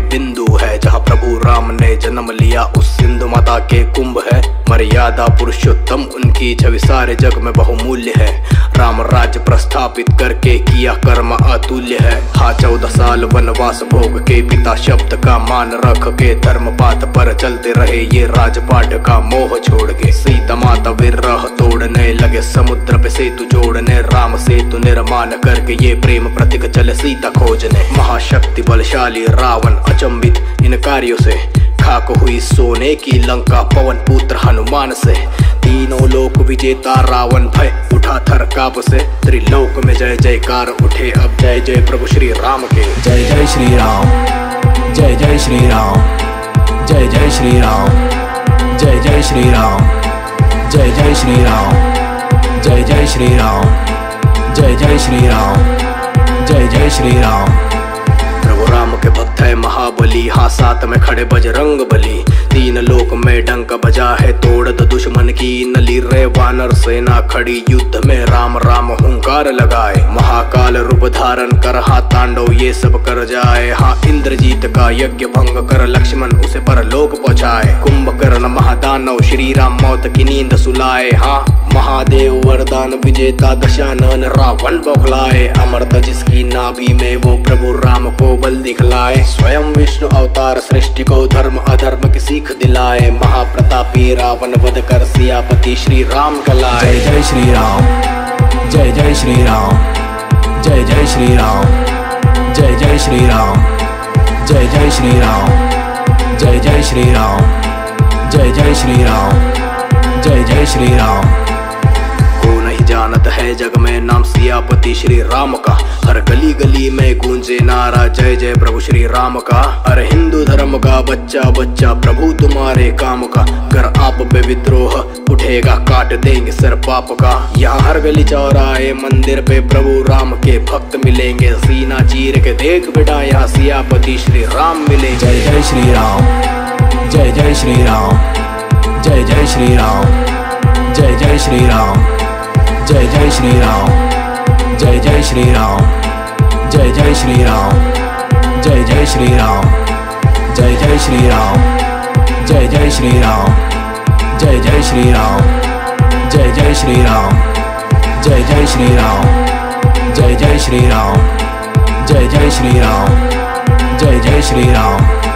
बिंदु है। जहाँ प्रभु राम ने जन्म लिया उस सिंधु माता के कुंभ है। मर्यादा पुरुषोत्तम उनकी छवि सारे जग में बहुमूल्य है। राम राज्य प्रस्थापित करके किया कर्म अतुल्य है। हाँ 14 साल वनवास भोग के पिता शब्द का मान रख के धर्म पाथ पर चलते रहे ये राजपाट का मोह छोड़ के। सीता माता विरह तोड़ने लगे समुद्र पे सेतु जोड़ने। राम सेतु निर्माण करके ये प्रेम प्रतीक चले सीता खोजने। महाशक्ति बलशाली रावण अचंभित इन कार्यों से। खाक हुई सोने की लंका पवन पुत्र हनुमान से। तीनों लोक विजेता रावण भय उठा थर काप से। त्रिलोक में जय जयकार उठे अब जय जय प्रभु श्री राम के। जय जय श्री राम, जय जय श्री राम, जय जय श्री राम, जय जय श्री राम, जय जय श्री राम, जय जय श्री राम, जय जय श्री राम, जय जय श्री राम। प्रभु राम के भक्त है महाबली, हाँ साथ में खड़े बजरंग बली। तीन लोक में डंक बजा है तोड़ दो दुश्मन की नली रे। वानर सेना खड़ी युद्ध में राम राम हुंकार लगाए। महाकाल रूप धारण कर हाँ तांडव ये सब कर जाए। हाँ इंद्रजीत का यज्ञ भंग कर लक्ष्मण उसे परलोक पहुंचाए। कुंभकर्ण महादानव श्री राम मौत की नींद सुलाए। हाँ महादेव वरदान विजेता दशानन रावण बौखलाए। अमरता जिसकी नाभि में वो प्रभु राम को बल दिखलाए। स्वयं विष्णु अवतार सृष्टि को धर्म अधर्म की सीख दिलाए। महाप्रतापी रावण वध कर सियापति श्री राम कहलाए। जय जय श्री राम, जय जय श्री राम, जय जय श्री राम, जय जय श्री राम, जय जय श्री राम, जय जय श्री राम, जय जय श्री राम, जय जय श्री राम। को नहीं जानत है जग में नाम सियापति श्री राम का। हर गली गली में गूंजे नारा जय जय प्रभु श्री राम का। अरे हिंदू धर्म का बच्चा बच्चा प्रभु तुम्हारे काम का। कर आप पे विद्रोह उठेगा काट देंगे सर पाप का। यहाँ हर गली चौराहे मंदिर पे प्रभु राम के भक्त मिलेंगे। सीना चीर के देख बेटा यहाँ सियापति श्री राम मिले। जय जय श्री राम, जय जय श्री राम, जय जय श्री राम, जय जय श्री राम, जय जय श्री राम, जय जय श्री राम, जय जय श्री राम, जय जय श्री राम, जय जय श्री राम, जय जय श्री राम, जय जय श्री राम, जय जय श्री राम, जय जय श्री राम, जय जय श्री राम, जय जय श्री राम, जय जय श्री राम।